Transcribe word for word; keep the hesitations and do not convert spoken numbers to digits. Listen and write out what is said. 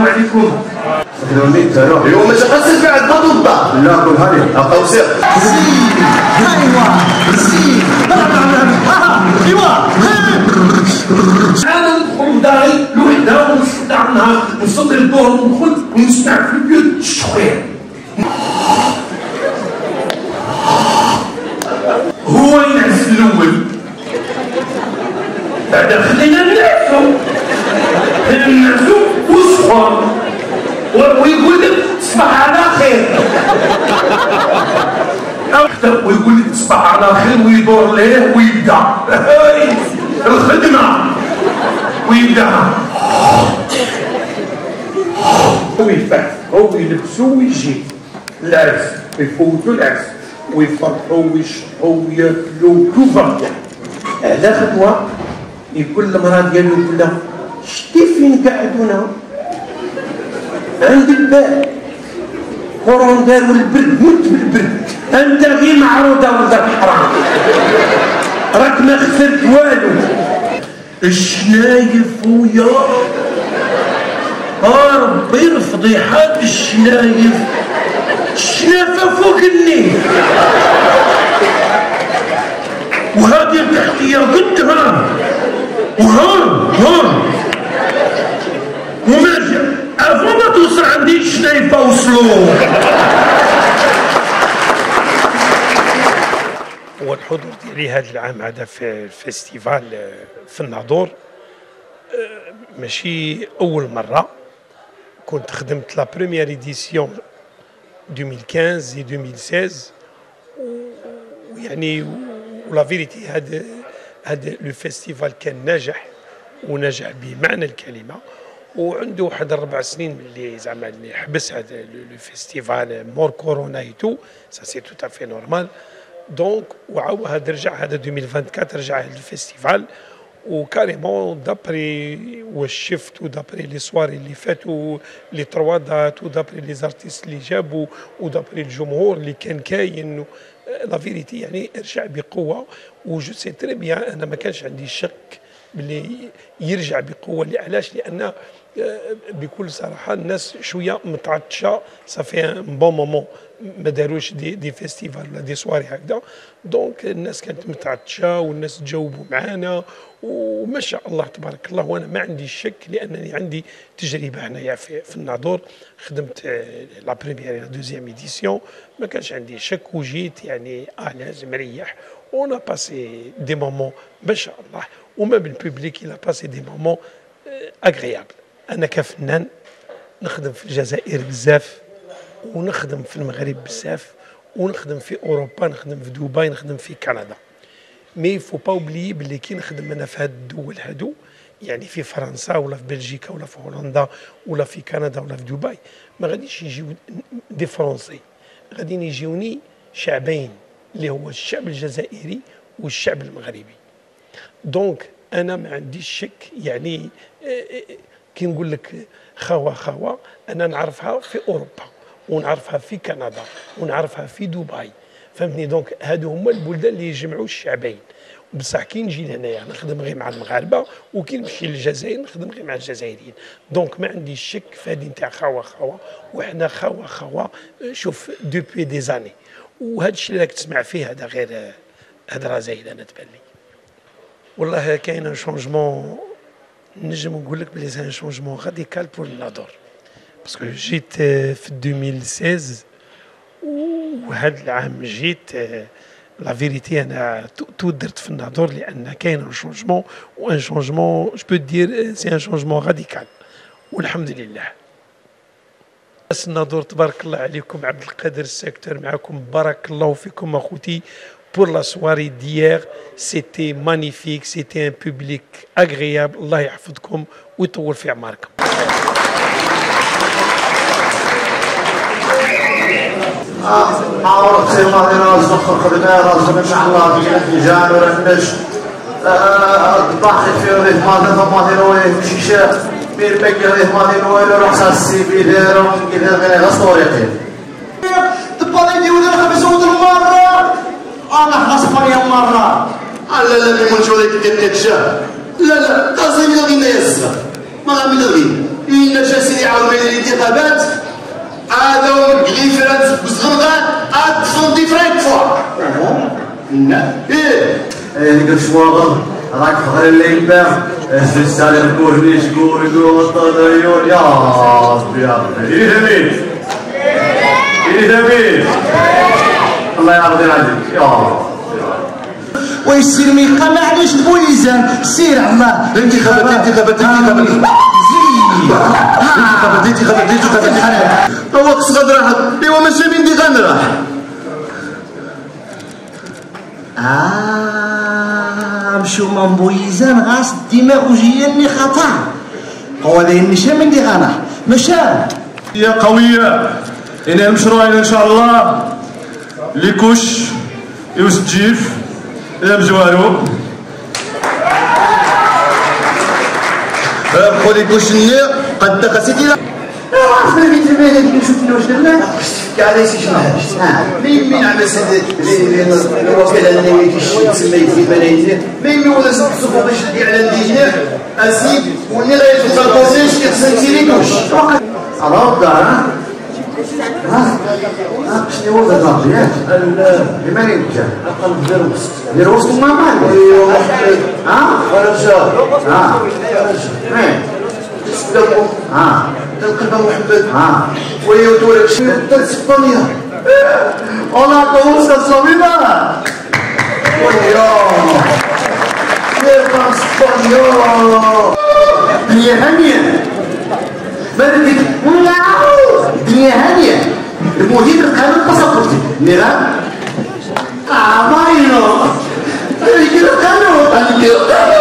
عليكم. اليوم ماشي خاصك بعد بطوطة. لا كلها لي أقوسير. ايوا سي ايوا انا ندخل لداري لوحدها ونصدع عنها نصدر الظهر وندخل ونسمع في البيوت الشخير. هو ينعس الاول بعد خلينا ننعسو ننعسو وصفر ويقول لك تصبح على خير ويقول لك تصبح على خير ويدور ليه ويبدا الخدمه ويبدا هو يفعل هو يلبسو ويجي العرس يفوتو العرس ويفرحوا ويشربوا وياكلوا تو فا على خطوه يقول المراه ديالو يقول لها شتي فين قعدونا عند الباب قرون داروا البرد مت بالبرد انت غير معروضه ولد الحرام راك ما خسرت والو الشنايف ويا اه ربي الفضيحات الشنايف الشنافه فوق النيل وهذه تحتيه قدها وها ها وماشي عفوا ما توصل عندي الشنايفه وصلوا. هو الحضور ديالي هذا العام هذا في الفيستيفال في الناظور ماشي اول مره. كنت خدمت لا بروميير ايديسيون ألفين وخمسطاش و ألفين وستة عشر ويعني ولا فيريتي هذا هذا لو فيستيفال كان ناجح ونجح بمعنى الكلمه وعنده واحد اربع سنين ملي زعما اللي حبس هذا لو فيستيفال مور كورونا اي تو سا سي تو تافي نورمال دونك وعاود رجع هذا ألفين وأربعة وعشرين رجع هذا الفيستيفال وكاريمون دابري واش شفت ودابري لي سواري اللي فاتوا لي تروا دات ودابري لي زارتيست اللي جابوا ودابري الجمهور اللي كان كاين لا فيريتي يعني رجع بقوه وجو سي تري بيان. انا ما كانش عندي شك باللي يرجع بقوه. علاش؟ لان بكل صراحه الناس شويه متعطشه صافي ان بون مومون ما داروش دي دي فيستيفال ولا دي سواري هكذا دونك الناس كانت متعطشه والناس تجاوبوا معانا وما شاء الله تبارك الله. وانا ما عندي شك لانني عندي تجربه هنايا في, في الناظور خدمت لا بريميير لا دوزيام ايديسيون ما كانش عندي شك وجيت يعني الاز مريح اون باسي دي مومون ما شاء الله وما بالبوبليك الى باسي دي مومون اغريابل. انا كفنان نخدم في الجزائر بزاف ونخدم في المغرب بزاف ونخدم في اوروبا نخدم في دبي نخدم في كندا مي فو با اوبليي بلي كي نخدم انا في هاد الدول هادو يعني في فرنسا ولا في بلجيكا ولا في هولندا ولا في كندا ولا في دبي ما غاديش يجيو دي فرونسي غادي يجيوني شعبين اللي هو الشعب الجزائري والشعب المغربي. دونك انا ما عنديش شك يعني كي نقول لك خوا خوا انا نعرفها في اوروبا ونعرفها في كندا ونعرفها في دبي فهمتني. دونك هادو هما البلدان اللي يجمعوا الشعبين بصح كي نجي لهنايا نخدم غير مع المغاربه وكي نمشي للجزائر نخدم غير مع الجزائريين. دونك ما عنديش شك في هذه نتاع خوا خوا وحنا خوا خوا شوف دوبوي دي زاني وهذا الشيء اللي راك تسمع فيه هذا غير هضره زايده انا تبان لي. والله كاين ان شونجمون نجم نقول لك بلي سان شونجمون راديكال بور الناظور باسكو جيت في ألفين وستة عشر وهذا العام جيت لا فيريتي انا تو درت في الناظور لان كاين ان شونجمون وان شونجمون جو بو دير سي ان شونجمون راديكال والحمد لله. ناس الناظور تبارك الله عليكم. عبد القادر الساكتور معكم بارك الله فيكم اخوتي. Pour la soirée d'hier, c'était magnifique, c'était un public agréable. الله يحفظكم ويطول في أعماركم. عاورت سي ماضي راس نخر خدمة راس إن شاء الله في الحجان ورنش الضحك في ريف ماضي ضماضي روي في شيشة بير بقى ريف ماضي روي لروح ساسي بيدير وكذا غير غسطوريتين. تبغى يدي ودي خمس ود المرة. أنا خصفر يا مرة. لا لا لا منشوري كتكتشا. لا لا قصدي من غير يسا. ما غير من غير. إن جالسين يعاود بين الانتخابات هذا ليفرنس بصغرغان ادفون دي فرانكفور. لا ايه ايه قلت شواغل راك غير الليل باه السالي الكورنيش كوري كوري الطيور يا ربي يا ربي ايه جميل ايه جميل الله يرضي عليك يا رب. ويسير ميقا معليش بويزان سير الله انتخابات انتخابات انتخابات انتخابات انتخابات انتخابات هو قصد راح ايوا ماشي من دي غنراح. آه مشو من بويزان غاس الدماغ وجيني خطا هو ذي النشا من دي غانا مشا يا قوية إن المشروع إن شاء الله لكوش يوسجيف يا مجوارو بقولي كوش النير قد تقسيتي عرفنا بيت المال اللي نشوف واش درنا كاع ليس شنو مين مين عمل سد الوكاله اللي تسمى في بنايتي مين مين ولا صفو باش الاعلان ديالنا اسيد وني غير في الكونسيج كتسنتي لي كوش راه دار ها ها شنو هو هذا ياك لمن انت القلب ديال الوسط ديال الوسط ما مال ايوا محمد ها رجال ها وين تسلموا ها القلب محمد ها ويا دورك شنو درت اسبانيا انا كوسا صبيبه ويا كيف اسبانيا هي هانيه بلدك الدنيا هانيه المدير القانون باسبورتي نيران عمايلو المدير القانون